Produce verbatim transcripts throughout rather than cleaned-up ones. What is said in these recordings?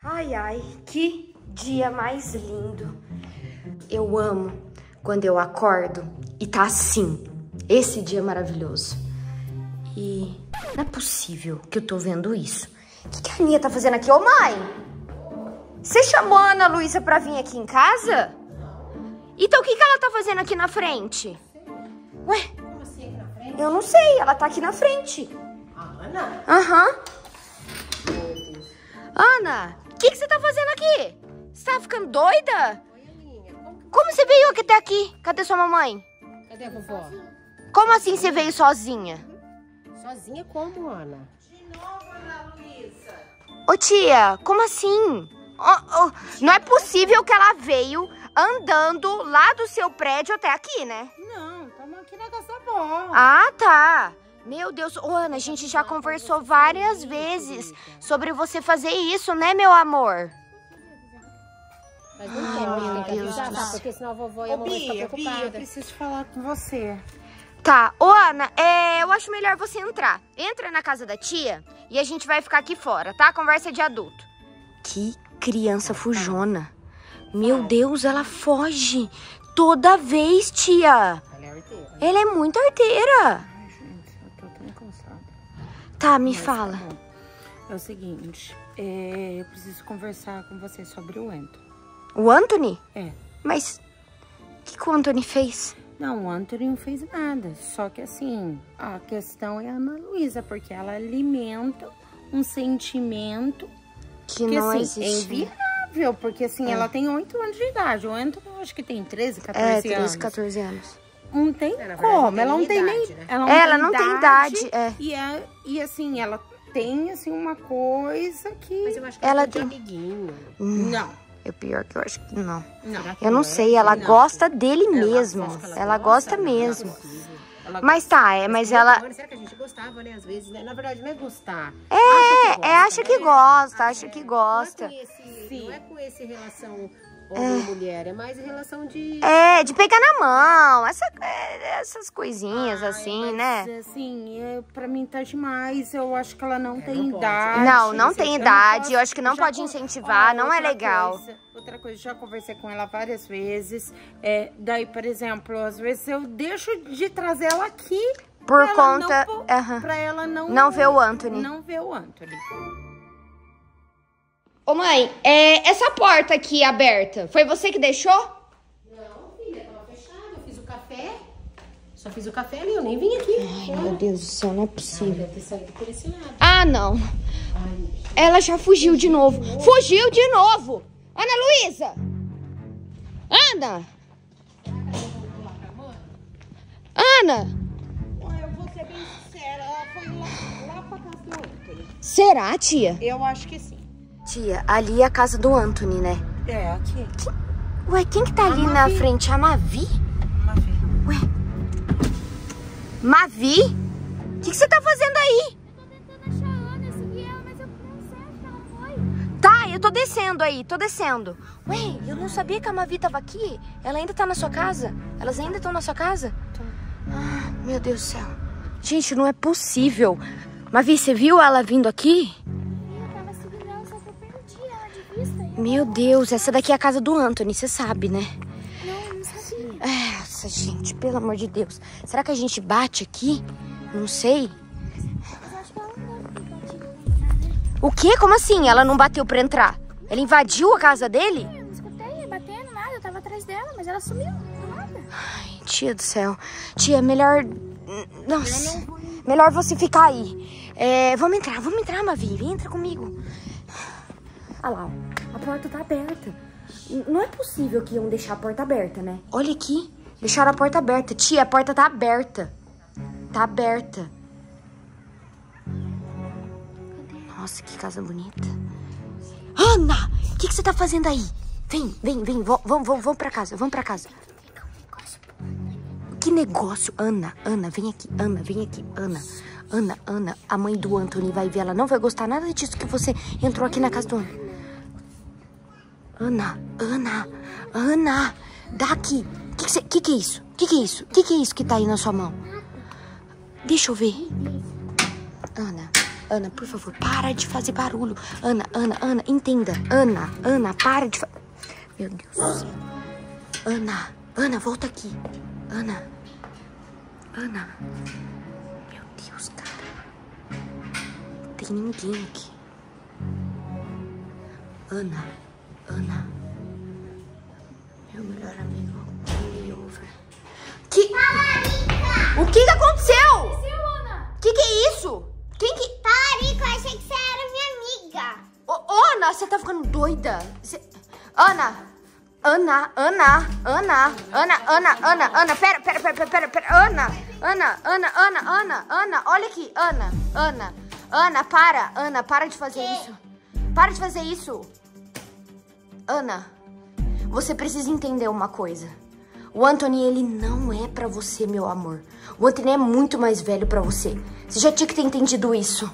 Ai, ai, que dia mais lindo. Eu amo quando eu acordo e tá assim. Esse dia é maravilhoso. E não é possível que eu tô vendo isso. O que, que a Aninha tá fazendo aqui? Ô, mãe! Você chamou a Ana Luísa pra vir aqui em casa? Então o que, que ela tá fazendo aqui na frente? Ué? Como assim aqui na frente? Eu não sei, ela tá aqui na frente. A Ana? Aham. Meu Deus. Ana, o que, que você tá fazendo aqui? Você tá ficando doida? Oi, Aninha. Como, que... Como você veio aqui até aqui? Cadê sua mamãe? Cadê a vovó? Como assim você veio sozinha? Sozinha como, Ana? De novo, Ana Luísa. Ô tia, como assim? Ô, ô, não é possível que ela veio andando lá do seu prédio até aqui, né? Não, estamos aqui na casa da avó. Ah, tá. Meu Deus, ô Ana, a gente já conversou várias vezes sobre você fazer isso, né, meu amor? Mas não Ai, quer, meu tem que Deus avisar, do tá? céu. Porque senão a vovó e a Ô, mamãe ficam Bia, Bia, eu preocupadas. preciso falar com você. Tá, ô Ana, é, eu acho melhor você entrar. Entra na casa da tia e a gente vai ficar aqui fora, tá? Conversa de adulto. Que criança fujona. Meu Deus, ela foge toda vez, tia. Ela é arteira. Ela é muito arteira. Ai, gente, eu tô tão cansada. Tá, me Mas fala. tá bom. É o seguinte, é, eu preciso conversar com você sobre o Anthony. O Anthony? É. Mas o que, que o Anthony fez? Não, o Anthony não fez nada. Só que assim, a questão é a Ana Luísa, porque ela alimenta um sentimento Que, que não assim, é existe. inviável. Porque assim, É. ela tem oito anos de idade. O Anthony eu acho que tem treze, É, quatorze anos. treze, quatorze anos. Não tem É, na verdade, como, não tem ela não tem nem... idade, né? Ela Ela não tem idade, é. E, é, e assim, ela tem assim uma coisa que... Mas eu acho que Ela ela tem tem- amiguinho. Não, É pior que eu acho que não. não. Será que Eu não é? sei, ela Não. gosta dele Ela- mesmo. você acha que Ela gosta Não, mesmo. não é possível. Ela Mas tá, é, mas ela... Mano, será que a gente gostava, né? Às vezes, né? Na verdade, não é gostar. É, é, acha que gosta, acha que gosta. Não é com esse, Sim. não é com esse relação homem-mulher, é mais relação de... É, de pegar na mão, essa, é, essas coisinhas Ai, assim, mas, né? assim, é, pra mim tá demais. Eu acho que ela não É, tem não pode. idade. Não, não Eu tem não idade, posso- eu acho que não já pode con- incentivar, Ó, não é outra legal. coisa, outra coisa, já conversei com ela várias vezes. É, daí, por exemplo, às vezes eu deixo de trazer ela aqui Por pra ela conta- não, aham. pra ela não, Não ver o Anthony. Não ver o Anthony. Ô mãe, é, essa porta aqui aberta, foi você que deixou? Não, filha, tava fechada. Eu fiz o café. Só fiz o café ali, eu nem vim aqui. Ai, meu Deus do céu, não é possível. Deve ter saído por esse lado. Ah, não. Ai, Ela já fugiu de novo. Fugiu de novo! Ana Luísa! Ana! Ana! Olha, eu vou ser bem sincera, ela foi lá, lá pra casa do Anthony. Será, tia? Eu acho que sim. Tia, ali é a casa do Anthony, né? É, aqui. Ué, quem que tá ali na Mavi. frente? A Mavi? Uma vez. Ué? Mavi? O que, que você tá fazendo aí? Eu tô tentando achar a Ana, eu segui ela, mas eu não sei onde ela foi. Tá, eu tô descendo aí, tô descendo. Ué, eu não sabia que a Mavi tava aqui. Ela ainda tá na sua casa? Elas ainda estão na sua casa? Ah, meu Deus do céu. Gente, não é possível. Mavi, você viu ela vindo aqui? Eu tava seguindo ela, só que eu perdi ela de vista. E eu Meu Deus, essa daqui é a casa do Anthony, você sabe, né? não, não sabia. Nossa, gente, pelo amor de Deus. Será que a gente bate aqui? Não sei. Mas eu acho que ela não deve ter batido nada. O quê? Como assim? Ela não bateu pra entrar? Ela invadiu a casa dele? Eu não escutei batendo nada, eu tava atrás dela, mas ela sumiu, do nada. Ai, tia do céu. Tia, melhor... Nossa, melhor você ficar aí. É, vamos entrar, vamos entrar, Mavi. Vem, entra comigo. Olha lá, ó. A porta tá aberta. N- Não é possível que iam deixar a porta aberta, né? Olha aqui. Deixaram a porta aberta. Tia, a porta tá aberta. Tá aberta. Nossa, que casa bonita. Ana! O que, que você tá fazendo aí? Vem, vem, vem. Vamos, vamos, vamos pra casa. Vamos pra casa. Que negócio? Ana, Ana, vem aqui. Ana, vem aqui. Ana, Ana, Ana. A mãe do Anthony vai ver. Ela não vai gostar nada disso que você entrou aqui na casa do Anthony. Ana, Ana, Ana. Daqui. O que, que, você- que, que é isso? O que, que é isso? O que, que é isso que tá aí na sua mão? Deixa eu ver. Ana, Ana, por favor, para de fazer barulho. Ana, Ana, Ana, entenda. Ana, Ana, para de fazer... Meu Deus do céu. Ana, Ana, volta aqui. Ana. Ana. Meu Deus, cara. Não tem ninguém aqui. Ana, Ana. Meu melhor amigo. Game over. Que... O que que aconteceu? O que que é isso? Quem que... Talarico, eu achei que você era minha amiga. Ô, ô, Ana, você tá ficando doida? Você... Ana, Ana, Ana, Ana, Ana, Ana, Ana, Ana, pera, pera, pera, pera, pera, Ana, Ana, Ana, Ana, Ana, Ana, olha aqui, Ana, Ana, Ana, para, Ana, para de fazer isso. Para de fazer isso. Ana, você precisa entender uma coisa. O Anthony, ele não é pra você, meu amor. O Anthony é muito mais velho pra você. Você já tinha que ter entendido isso.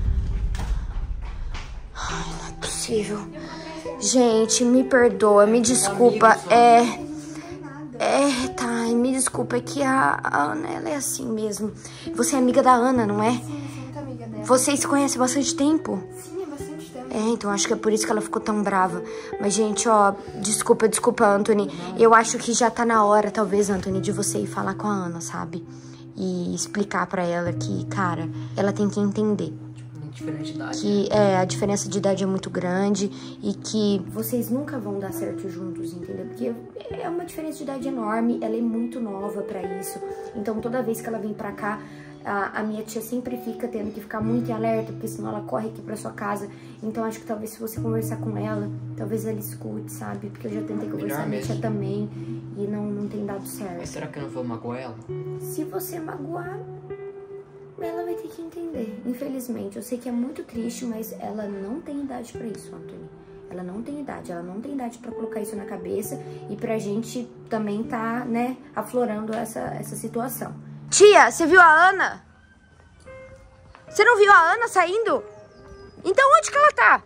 Ai, não é possível. Gente, me perdoa, me desculpa. É... É, tá, me desculpa. É que a, a Ana, ela é assim mesmo. Você é amiga da Ana, não é? Sim, sou muito amiga dela. Vocês se conhecem há bastante tempo? Sim, há bastante tempo. É, então acho que é por isso que ela ficou tão brava. Mas, gente, ó, desculpa, desculpa, Anthony. Eu acho que já tá na hora, talvez, Anthony, de você ir falar com a Ana, sabe? E explicar pra ela que, cara, ela tem que entender. Diferente de idade. Que é, a diferença de idade é muito grande e que vocês nunca vão dar certo juntos, entendeu? Porque é uma diferença de idade enorme, ela é muito nova pra isso. Então, toda vez que ela vem pra cá, a, a minha tia sempre fica tendo que ficar muito em alerta, porque senão ela corre aqui pra sua casa. Então, acho que talvez se você conversar com ela, talvez ela escute, sabe? Porque eu já tentei conversar com a minha tia também e não, não tem dado certo. Mas será que eu não vou magoar ela? Se você magoar, ela vai ter que entender. Infelizmente, eu sei que é muito triste, mas ela não tem idade pra isso, Anthony. Ela não tem idade, ela não tem idade pra colocar isso na cabeça e pra gente também tá, né, aflorando essa, essa situação. Tia, você viu a Ana? Você não viu a Ana saindo? Então onde que ela tá?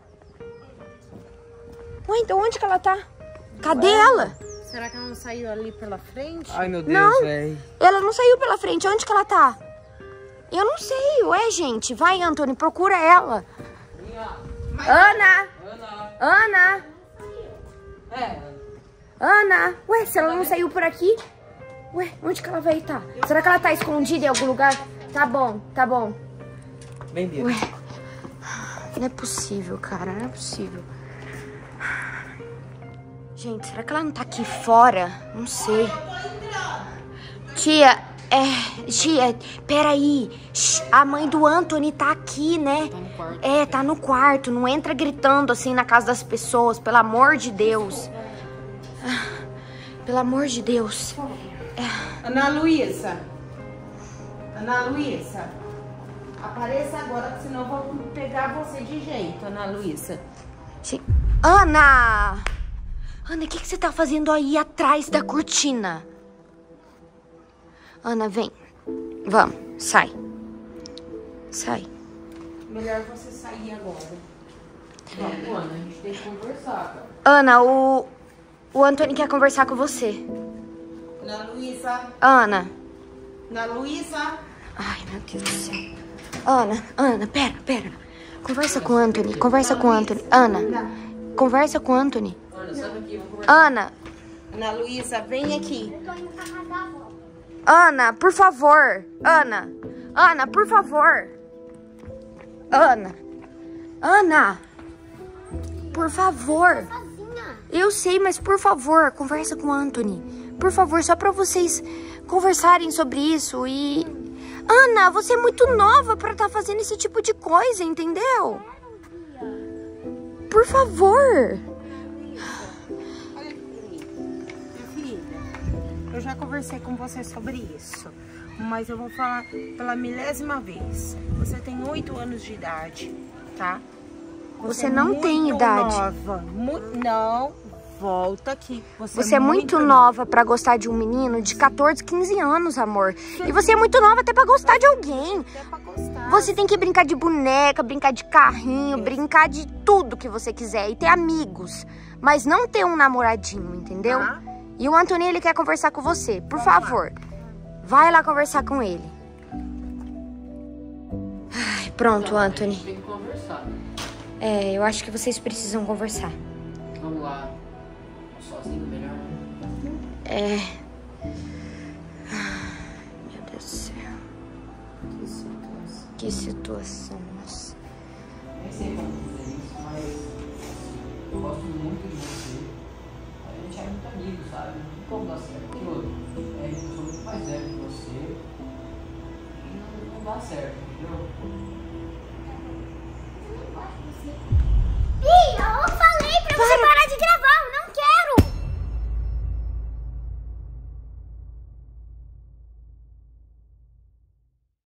Ué, então onde que ela tá? Cadê Ué? ela? Será que ela não saiu ali pela frente? Ai, meu Deus, velho. Ela não saiu pela frente, onde que ela tá? Eu não sei, ué, gente. Vai, Anthony, procura ela. Ana! Ana! Ana! É. Ana! Ué, se ela não saiu por aqui? Ué, onde que ela vai estar? Será que ela tá escondida em algum lugar? Tá bom, tá bom. Vem, Bia. Ué, não é possível, cara, não é possível. Gente, será que ela não tá aqui fora? Não sei. Tia... É, tia, peraí, a mãe do Anthony tá aqui, né? Tá no quarto. É, tá no quarto, não entra gritando assim na casa das pessoas, pelo amor de Deus. Ah, pelo amor de Deus. É. Ana Luísa, Ana Luísa, apareça agora, senão eu vou pegar você de jeito, Ana Luísa. Ana! Ana, o que, que você tá fazendo aí atrás da cortina? Ana, vem. Vamos, sai. Sai. Melhor você sair agora. Vamos, Ana, a gente tem que conversar, cara. Ana, o... O Anthony quer conversar com você. Ana Luísa. Ana. Ana Luísa. Ai, meu Deus do céu. Ana, Ana, pera, pera. Conversa com o Anthony, conversa com o Anthony. Ana, conversa com o Anthony. Ana, sai daqui, vamos conversar. Ana. Ana Luísa, vem aqui. Eu tô indo pra casa da avó. Ana, por favor. Ana. Ana, por favor. Ana. Ana. Por favor. Sozinha. Eu sei, mas por favor, conversa com o Anthony. Por favor, só pra vocês conversarem sobre isso e... Ana, você é muito nova pra estar fazendo esse tipo de coisa, entendeu? Por favor. Eu já conversei com você sobre isso, mas eu vou falar pela milésima vez. Você tem oito anos de idade, tá? Você é não muito tem idade. Nova. Mu não, volta aqui. Você, Você é muito nova pra gostar de um menino de quatorze, quinze anos, amor. E você é muito nova até pra gostar de alguém. Até pra gostar. Você tem que brincar de boneca, brincar de carrinho, brincar de tudo que você quiser e ter amigos. Mas não ter um namoradinho, entendeu? Tá. E o Anthony, ele quer conversar com você. Por favor, vai lá conversar com ele. Ai, Pronto, Não, a Anthony. gente tem que conversar. É, eu acho que vocês precisam conversar. Vamos lá. Sozinho melhor, né? É. Meu Deus do céu. Que situação. Que situação, nossa. Nem sei como fazer isso, mas eu gosto muito de você. A gente é muito amigo, sabe? Não tem como dar certo. Que outro? É, eu sou muito mais velho que você. E não, não dá certo, entendeu? Eu não gosto de você.